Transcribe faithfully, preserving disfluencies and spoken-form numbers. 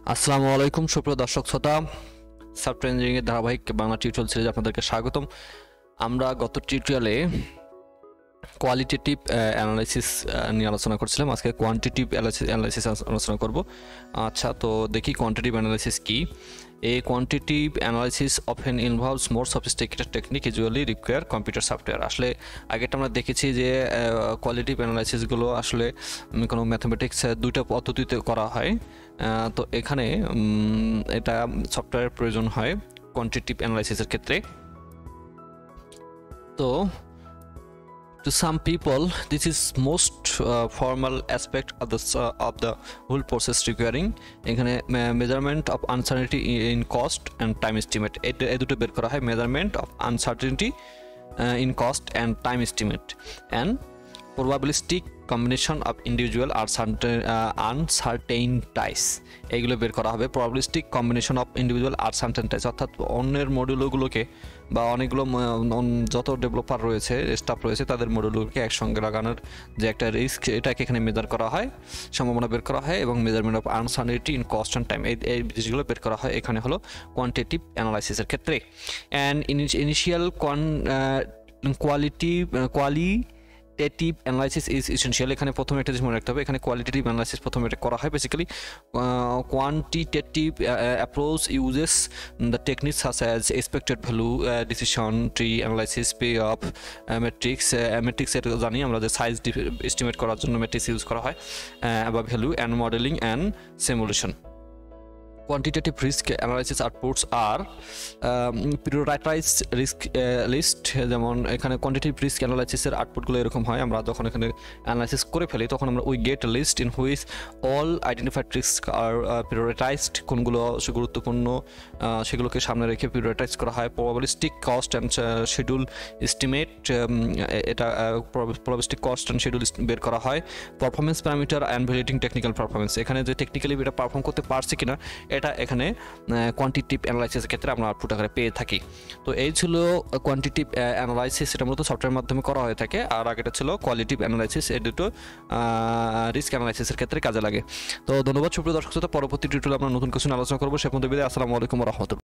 আসসালামু আলাইকুম সুপ্রিয় দর্শক শ্রোতা, সফটওয়্যার ইঞ্জিনিয়ারিং এর ধারাবাহিক বাংলা টিউটোরিয়াল সিরিজে আপনাদেরকে স্বাগতম। আমরা গত টিউটোরিয়ালে কোয়ালিটেটিভ অ্যানালাইসিস নিয়ে আলোচনা করছিলাম, আজকে কোয়ান্টিটিভ অ্যানালাইসিস আলোচনা করব। আচ্ছা, তো দেখি কোয়ান্টিটিভ অ্যানালাইসিস কি। A quantitative analysis often involves more sophisticated technique usually require computer software। আসলে আগেটা আমরা দেখেছি যে কোয়ালিটিভ অ্যানালাইসিসগুলো আসলে কোনো ম্যাথমেটিক্স দুইটা পদ্ধতিতে করা হয়, তো এখানে এটা সফটওয়্যারের প্রয়োজন হয় কোয়ান্টিটিভ অ্যানালাইসিসের ক্ষেত্রে। তো to some people this is most uh, formal aspect of the uh, of the whole process requiring এখানে measurement of uncertainty in cost and time estimate, এই দুটো বের করা হয়, measurement of uncertainty uh, in cost and time estimate and probabilistic combination of individual or certain uh, uncertainties, এইগুলো বের করা হবে। probabilistic combination of individual or uncertainties অর্থাৎ অন্যের মডিউলগুলোকে বা অনেকগুলো যত ডেভেলপার রয়েছে, স্টাফ রয়েছে, তাদের মডিউলগুলোকে একসঙ্গে লাগানোর যে একটা রিস্ক, এটাকে এখানে মেজার করা হয়, সম্ভাবনা বের করা হয়, এবং measurement of uncertainty in cost and time, এই এই জিনিসগুলো বের করা হয় এখানে হলো কোয়ান্টিটিভ অ্যানালাইসিসের ক্ষেত্রে। And initial quan quality quali qualitative analysis is essential. এখানে প্রথমে একটা জিনিস মনে রাখতে হবে, এখানে কোয়ালিটেটিভ অ্যানালাইসিস প্রথমে এটা করা হয়। Basically quantitative approach uses the techniques such as expected value, decision tree analysis, payoff matrix. Matrix এটা জানি আমরা যে সাইজ এস্টিমেট করার জন্য ম্যাট্রিক্স ইউজ করা হয়, বা value and modeling and simulation. Quantitative risk analysis outputs are um, prioritized risk uh, list, যেমন এখানে কোয়ান্টিটিভ রিস্ক অ্যানালাইসিসের আউটপুটগুলো এরকম হয়। আমরা যখন এখানে অ্যানালাইসিস করে ফেলি তখন আমরা we get a list in which all identified risk are prioritized, কোনগুলো গুরুত্বপূর্ণ সেগুলোকে সামনে রেখে প্রিয়োরিটাইজ করা হয়। Probabilistic cost and schedule estimate, এটা প্রবাবিলিস্টিক কস্ট অ্যান্ড শিডিউল বের করা হয়। Performance parameter and validating technical performance, এখানে যে টেকনিক্যালি এটা পারফর্ম করতে পারছে কিনা এটা এখানে কোয়ান্টিটিভ অ্যানালাইসিসের ক্ষেত্রে আমরা আউটপুট আকারে পেয়ে থাকি। তো এই ছিল কোয়ান্টিটিভ অ্যানালাইসিস, এটা মূলত সফটওয়্যারের মাধ্যমে করা হয়ে থাকে। আর আগেটা ছিল কোয়ালিটিভ অ্যানালাইসিস, এই দুটো রিস্ক অ্যানালাইসিসের ক্ষেত্রে কাজে লাগে। তো ধন্যবাদ সুপ্রিয় দর্শক শ্রোতা, পরবর্তী টিউটোরিয়ালে আমরা নতুন কিছু আলোচনা করবো। সে পর্যন্ত বিদায়, আসসালামু আলাইকুম ওয়া রাহমাতুল্লাহ।